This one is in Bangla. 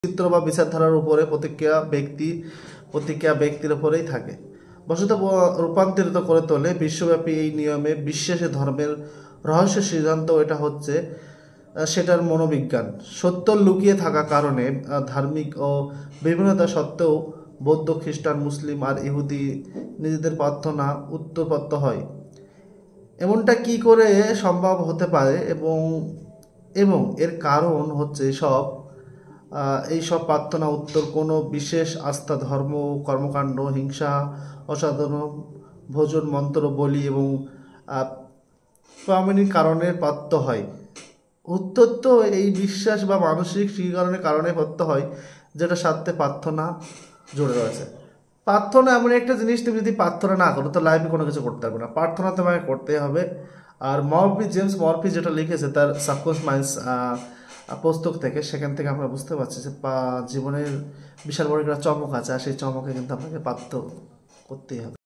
চিত্র বা বিচারধারার উপরে প্রতিক্রিয়া ব্যক্তির উপরেই থাকে। বস্তুত রূপান্তরিত করে তোলে বিশ্বব্যাপী এই নিয়মে বিশ্বাসী ধর্মের রহস্য সিদ্ধান্ত এটা হচ্ছে সেটার মনোবিজ্ঞান সত্য লুকিয়ে থাকা কারণে ধার্মিক ও বিভিন্নতা সত্ত্বেও বৌদ্ধ, খ্রিস্টান, মুসলিম আর ইহুদি নিজেদের প্রার্থনা উত্তরপ্রাপ্ত হয়। এমনটা কি করে সম্ভব হতে পারে এবং এর কারণ হচ্ছে এই সব প্রার্থনা উত্তর কোনো বিশেষ আস্থা, ধর্ম, কর্মকাণ্ড, হিংসা, অসাধারণ ভোজন, মন্ত্র, বলি এবং প্রামাণিক কারণের প্রাপ্ত হয়। উত্তর তো এই বিশ্বাস বা মানসিক স্বীকরণের কারণে প্রাপ্ত হয়, যেটার সাথে প্রার্থনা জুড়ে রয়েছে। প্রার্থনা এমন একটা জিনিস, তুমি যদি প্রার্থনা না করো তো লাইফে কোনো কিছু করতে পারবে না। প্রার্থনা তোমাকে করতেই হবে। আর জেমস মরফি যেটা লিখেছে তার সাবকনশিয়াস মাইন্ডস পুস্তক থেকে, সেখান থেকে আমরা বুঝতে পারছি যে জীবনের বিশাল বড় একটা চমক আছে, আর সেই চমকে কিন্তু আপনাকে প্রাপ্ত করতেই হবে।